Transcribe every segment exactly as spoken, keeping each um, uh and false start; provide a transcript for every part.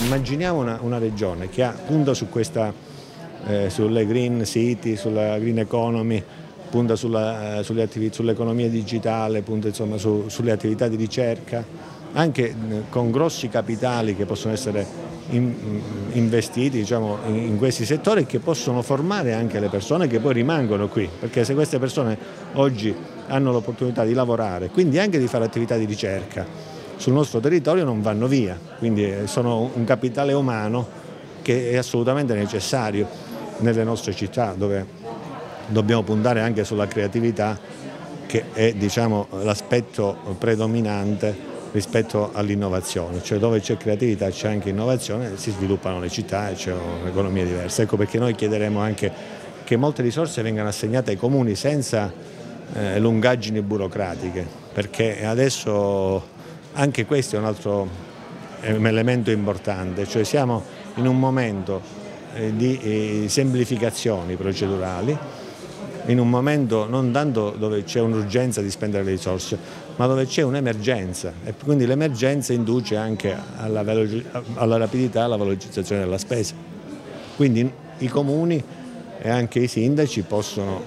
Immaginiamo una, una regione che ha, punta su questa, eh, sulle green city, sulla green economy, punta sulla, eh, sull'economia digitale, punta insomma su, sulle attività di ricerca, anche eh, con grossi capitali che possono essere in, investiti diciamo, in, in questi settori e che possono formare anche le persone che poi rimangono qui, perché se queste persone oggi hanno l'opportunità di lavorare, quindi anche di fare attività di ricerca sul nostro territorio, non vanno via, quindi sono un capitale umano che è assolutamente necessario nelle nostre città, dove dobbiamo puntare anche sulla creatività, che è diciamo, l'aspetto predominante rispetto all'innovazione, cioè dove c'è creatività c'è anche innovazione, si sviluppano le città e c'è un'economia diversa. Ecco perché noi chiederemo anche che molte risorse vengano assegnate ai comuni senza eh, lungaggini burocratiche, perché adesso anche questo è un altro elemento importante, cioè siamo in un momento di semplificazioni procedurali, in un momento non tanto dove c'è un'urgenza di spendere le risorse, ma dove c'è un'emergenza e quindi l'emergenza induce anche alla, alla rapidità e alla velocizzazione della spesa. Quindi i comuni e anche i sindaci possono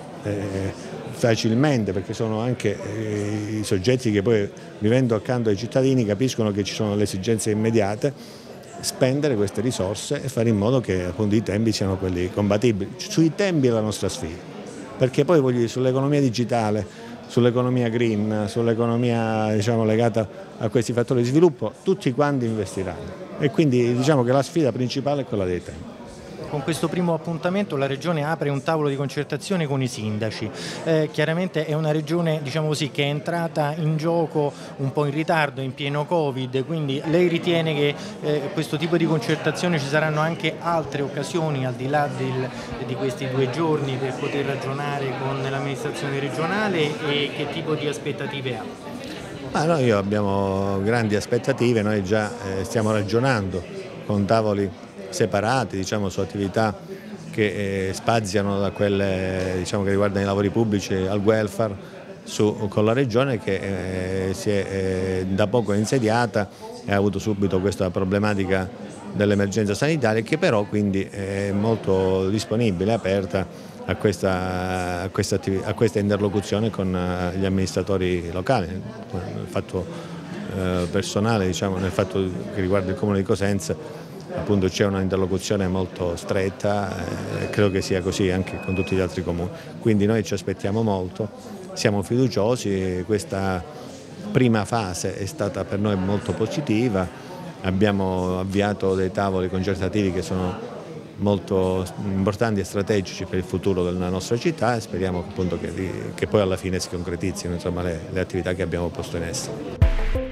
eh, facilmente, perché sono anche eh, i soggetti che poi vivendo accanto ai cittadini capiscono che ci sono le esigenze immediate, spendere queste risorse e fare in modo che appunto i tempi siano quelli compatibili. Sui tempi è la nostra sfida, perché poi voglio dire, sull'economia digitale, sull'economia green, sull'economia diciamo, legata a questi fattori di sviluppo, tutti quanti investiranno e quindi diciamo che la sfida principale è quella dei tempi. Con questo primo appuntamento la Regione apre un tavolo di concertazione con i sindaci. Eh, chiaramente è una Regione diciamo così, che è entrata in gioco un po' in ritardo, in pieno Covid, quindi lei ritiene che eh, questo tipo di concertazione ci saranno anche altre occasioni al di là del, di questi due giorni per poter ragionare con l'amministrazione regionale e che tipo di aspettative ha? Ma noi abbiamo grandi aspettative, noi già eh, stiamo ragionando con tavoli separati diciamo, su attività che eh, spaziano da quelle diciamo, che riguardano i lavori pubblici al welfare su, con la Regione che eh, si è eh, da poco insediata e ha avuto subito questa problematica dell'emergenza sanitaria che però quindi è molto disponibile, aperta a questa, a questa, a questa interlocuzione con uh, gli amministratori locali. Nel fatto uh, personale, diciamo, nel fatto che riguarda il Comune di Cosenza, appunto c'è una interlocuzione molto stretta, eh, credo che sia così anche con tutti gli altri comuni, quindi noi ci aspettiamo molto, siamo fiduciosi, questa prima fase è stata per noi molto positiva, abbiamo avviato dei tavoli concertativi che sono molto importanti e strategici per il futuro della nostra città e speriamo appunto che, che poi alla fine si concretizzino insomma, le, le attività che abbiamo posto in essere.